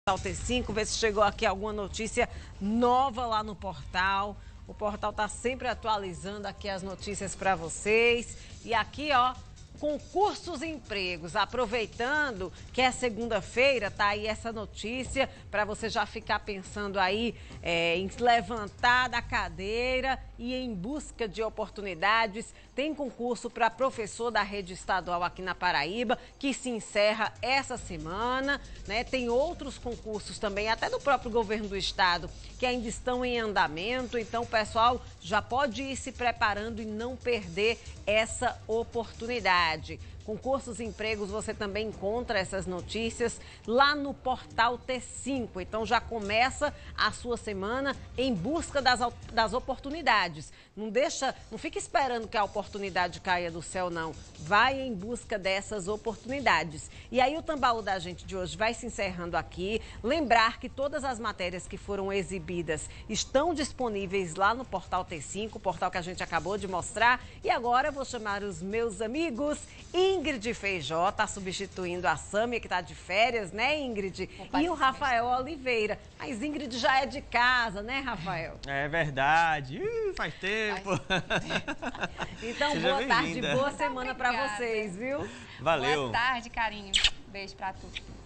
Portal T5, ver se chegou aqui alguma notícia nova lá no portal. O portal está sempre atualizando aqui as notícias para vocês. E aqui, ó, concursos e empregos. Aproveitando que é segunda-feira, tá aí essa notícia para você já ficar pensando aí em se levantar da cadeira e em busca de oportunidades. Tem concurso para professor da rede estadual aqui na Paraíba, que se encerra essa semana, né? Tem outros concursos também, até do próprio governo do estado, que ainda estão em andamento. Então, o pessoal já pode ir se preparando e não perder essa oportunidade. Concursos e empregos, você também encontra essas notícias lá no portal T5. Então já começa a sua semana em busca das oportunidades. Não fique esperando que a oportunidade caia do céu, não. Vai em busca dessas oportunidades. E aí o Tambaú da gente de hoje vai se encerrando aqui. Lembrar que todas as matérias que foram exibidas estão disponíveis lá no portal T5, o portal que a gente acabou de mostrar. E agora eu vou chamar os meus amigos. Ingrid Feijó está substituindo a Sâmia, que está de férias, né, Ingrid? E o Rafael Oliveira. Mas Ingrid já é de casa, né, Rafael? É verdade. Faz tempo. Então, boa tarde, boa semana para vocês, viu? Valeu. Boa tarde, carinho. Beijo para todos.